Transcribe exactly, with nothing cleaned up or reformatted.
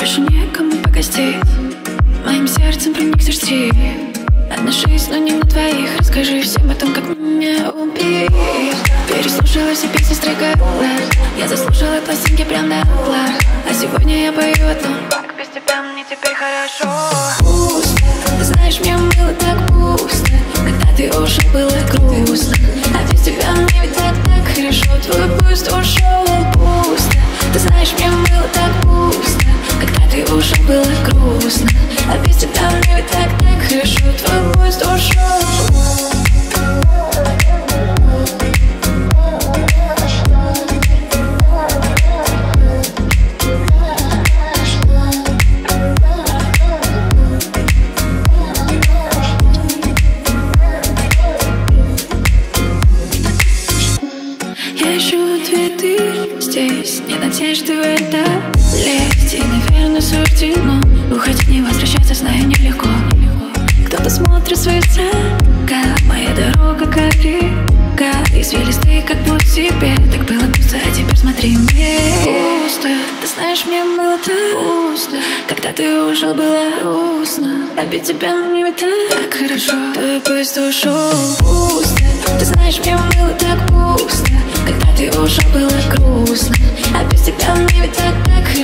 Больше некому погостить, моим сердцем проникнешь ты. Одна жизнь, но не на двоих. Расскажи всем о том, как меня убить. Переслушала все песни, строгала. Я заслужила пластинки прям на углах. А сегодня я пою о том, как без тебя мне теперь хорошо. Пусто, ты знаешь, мне было так пусто. Когда ты ушел, было грустно. А без тебя мне ведь так, так хорошо. Твой пусть ушел, пусто. Ты знаешь, мне было так пусто. Когда ты ушел, было грустно. А без тебя мне ведь так, так хорошо. Твой поезд ушел. Я ищу ответы здесь, нет надежды в это лезть. И, наверное, суждено уходить, не возвращаться, знаю, нелегко. Кто-то смотрит свысока, моя дорога как река. Извилистый, как путь себе. Так было пусто, а теперь смотри мне. Пусто, ты знаешь, мне было так пусто. Когда ты ушел, было грустно. А без тебя мне ведь так хорошо. Твой поезд ушел. Пусто, ты знаешь, мне было так пусто. Когда ты ушел, было грустно. А без тебя мне ведь так, так хорошо.